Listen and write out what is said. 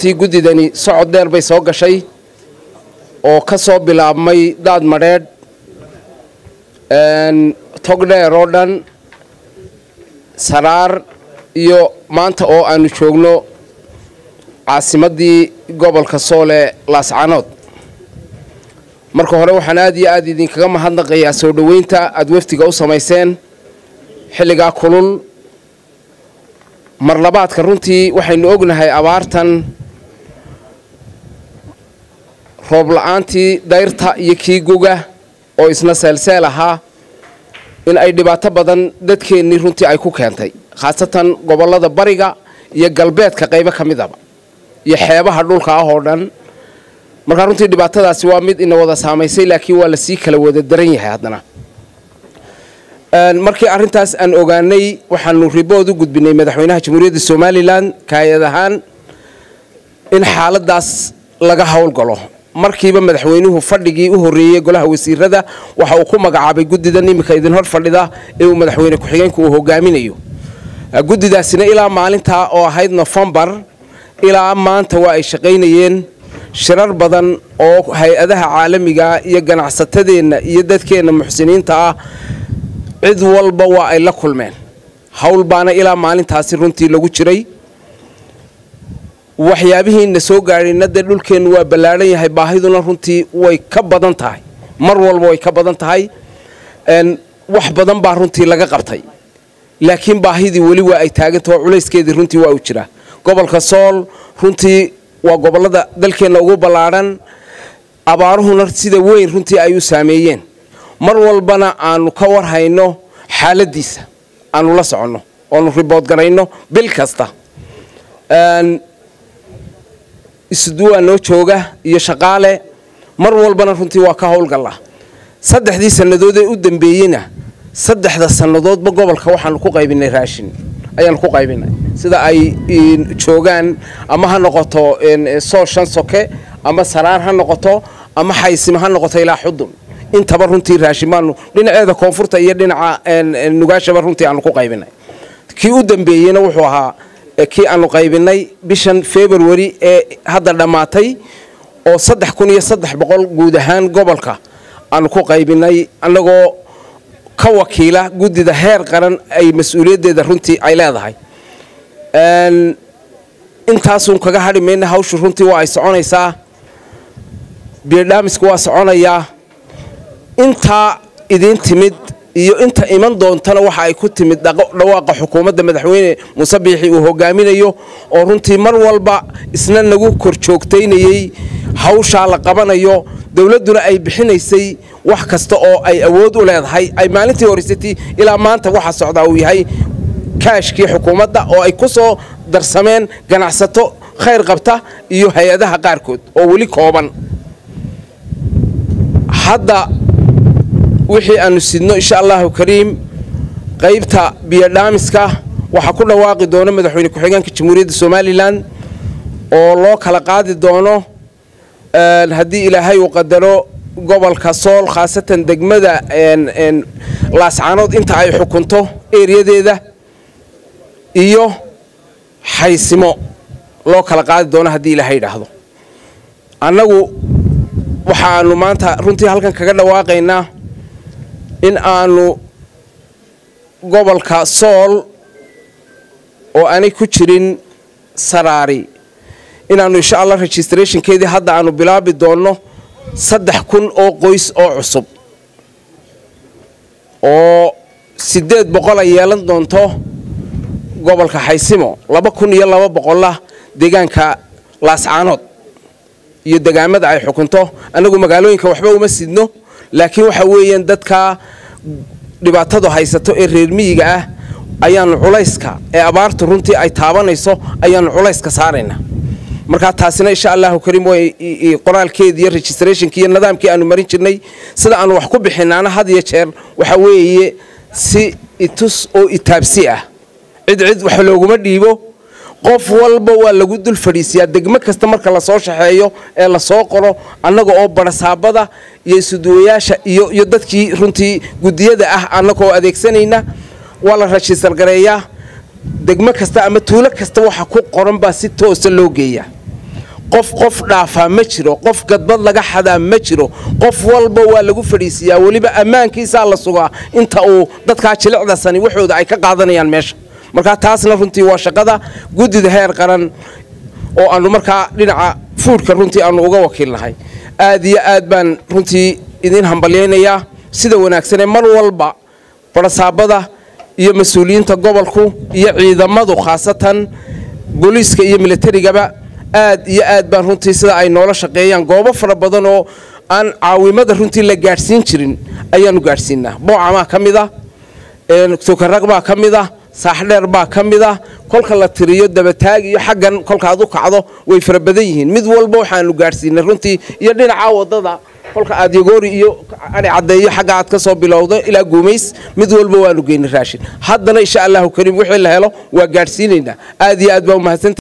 runtii guddidani socod dheer bay soo gashay oo ka soo bilaabmay daad madheedh tog dheer oo dhan saraar iyo maanta oo aanu joogno caasimaddii gobolka soole laascanood marka hore waxaan aad iyo aad idinkaga mahadnaqayaa soo dhoweynta aad waftiga u samayseen xilligaa kulul mar labaadka runtii waxaynu ognahay abaartan roob la'aantii dayrta iyo kii guga oo isna seelseel ahaa in ay dhibaato badan dadkeennii runtii ay ku keentay khaasatan gobollada bariga iyo galbeedka qaybo ka midaba iyo xeebaha dhulka ah oo dhan marka runtii dhibaatadaasi waa mid ina wada saamaysay laakiin waa la sii kala wada daran yahay haddana markii arrintaas aan ogaanay waxaanu ribood u gudbinay madaxweynaha jamhuuriyadda somalilan kaayad ahaan in xaaladaas laga howlgalo markiiba madaxweynuhu fadhigii u horreeyay golaha wasiirada waxa uu ku magacaabay guddidan iminka idin hor fadhida ee uu madaxweyne ku-xigeenku uu hogaaminayo guddidaasina ilaa maalintaa oo ahayd November ilaa maanta waa ay shaqaynayeen shirar badan oo hay-adaha caalamiga iyo ganacsatadeenna iyo dadkeena muxsiniinta ah cid walba waa ay la kulmeen hawl baana ilaa maalintaasi runtii lagu jiray waxyaabihiina soo gaarayna dee dhulkeennu waa ballaaran yahay baahiduna runtii way ka badan tahay mar walba way ka badan tahay wax badan baa runtii laga qabtay laakiin baahidii weli waa ay taagantahay oo culayskeedii runtii waa u jiraa gobolka sool runtii waa gobollada dalkeenna ugu ballaaran abaaruhuna sida weyn runtii ay u saameeyeen mar walbana aanu ka warhayno xaaladiisa aanu la soconno oonu ribood garayno bil kasta isduwa noo jooga iyo shaqaale mar walbana runtii waa ka howlgala saddexdii sanadood ee u dambeeyayna saddexda sanadoodba gobolka waxaanu ku qaybinay raashin ayaan ku qaybinay sida ay joogaan ama ha noqoto soo shan soke ama saraar ha noqoto ama xaysima ha noqoto ilaa xudun intaba runtii raashimaanu dhinaceeda koonfurta iyo dhinaca nugaashaba runtii aanu ku qaybinay kii u dambeeyayna wuxuu ahaa kii aanu qaybinay bishan February ee hadda dhamaatay oo 3300 guud ahaan gobolka aanu ku qaybinay anagoo ka wakiila guddida heer qaran ay mas'uuliyadeeda runtii ay leedahay intaasun kaga hadhimayna hawshu runtii waa ay soconaysaa biidhaamisku waa soconayaa inta idin timid iyo inta iman doontana waxa ay ku timid dhawaaqa xukuumadda madaxweyne Muuse Biixi uu hogaaminayo oo runtii mar walba isna nagu kor joogtaynayay hawsha la qabanayo dawladuna ay bixinaysay wax kasta oo ay awood u leedahay ay maalintii horeysatay ilaa maanta waxa socda uu yahay kaashkii xukuumadda oo ay ku soo darsameen ganacsato khayr qabta iyo hay'adaha qaarkood oo wali kooban hadda wixii aanu sidno insha Allah kariim qaybta biyadhaamiska waxa ku dhawaaqi doona madaxweyne ku-xigeenka jamhuuriyadda Somaliland oo loo kala qaadi doono haddii ilaahay uu qadaro gobolka sool khaasatan degmada laascanood inta ay xukunto eeriyadeeda iyo xaysimo loo kala qaadi doono haddii ilaahay dhaahdo annagu waxaanu maanta runtii halkan kaga dhawaaqaynaa in aanu gobolka sool oo aanay ku jirin saraari inaanu insha Allah registrationkeedii hadda aanu bilaabi doono 3,000 oo qoys oo cusub oo 800 ay yeelan doonto gobolka xaysimo 2,200 deegaanka laascanood iyo deegaamada ay xukunto anagu magaalooyinka waxba uma sidno laakiin waxa weeyaan dadka dhibaatada haysato ee reer miyiga ah ayaan culayska ee abaartu runtii ay taabanayso ayaan culayska saarayna marka taasina insha Allah kariim way qoraalkeedii registrationkii nidaamkii aanu marin jirnay sida aanu wax ku bixinaana had iyo jeer waxa weeye si itus oo itaabsi ah cid wax looguma dhiibo qof walba waa lagu dul fadhiisiyaa degmo kasta marka la soo shaxeeyo ee la soo qoro annaga oo barasaabada iyo suduwayaasha iyo dadkii runtii gudiyada ah annaga oo adeegsanayna waa la register gareeyaa degmo kasta ama tuulo kasta waxa ku qoran baa si toos loo geeyaa qof dhaafaa ma jiro qof gadbad laga xadaa ma jiro qof walba waa lagu fadhiisiyaa waliba ammaankiisa la sugaa inta uu dadka jilicda sani waxooda ay ka qaadanayaan meesha marka taasna runtii waa shaqada gudida heer qaran oo aanu marka dhinaca fuudka runtii aanu uga wakiilnahay aad iyo aad baan runtii idin hambalyeynaya sida wanaagsan mar walba barasaabada iyo mas'uuliyiinta gobolku iyo ciidamadu khaasatan booliiska iyo militariga aad iyo aad baan runtii sida ay noola shaqeeyaan goobo fara badan oo aan caawimada runtii la gaarsiin jirin ayaanu gaarsiinaa boocama kamida tukarag baa kamida saaxdheer baa kamida kolka la tiriyo dabataag iyo xaggan kolka aad u kacdo way fara badan yihiin mid walba waxaanu gaarsiinay runtii iyo dhinaca wadada kolka aad yagoori iyo ani cadeeyo xagga aad ka soo bilowdo ilaa Guumeys mid walba waanu geynay raashin haddana insha Allah kariim wixii la helo waa gaarsiinayna aad iyo aad baa u mahadsan